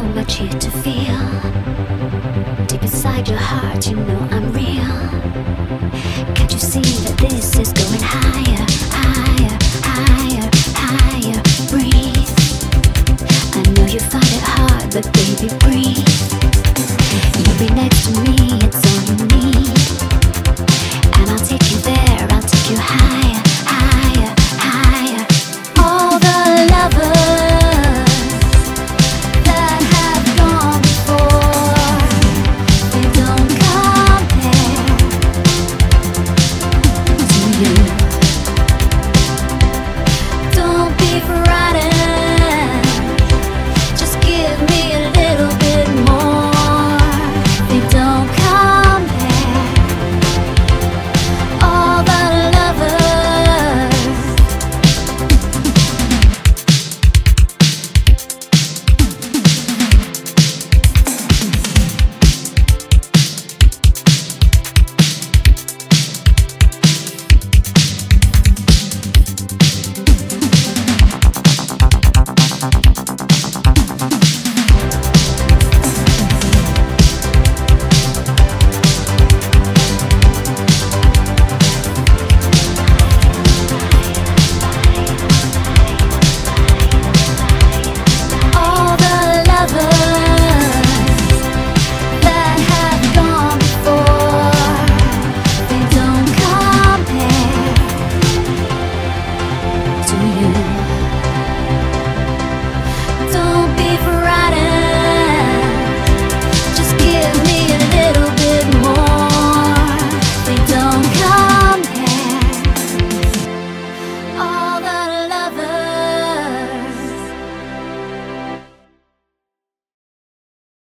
much here to feel. Deep inside your heart, you know I'm real. Can't you see that this is going higher, higher, higher, higher? Breathe. I know you find it hard, but baby, breathe. You'll be next to me, it's all you need. And I'll take you there, I'll take you higher, higher, higher. All the lovers that have gone before, they don't compare to you. Don't be frightened, just give me a little bit more. They don't compare. All the lovers. All the lovers that have gone before, they don't compare to you. Don't be